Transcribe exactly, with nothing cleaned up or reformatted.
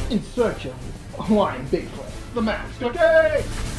in search of Hawaiian BigFoot The Maui Skunk Ape.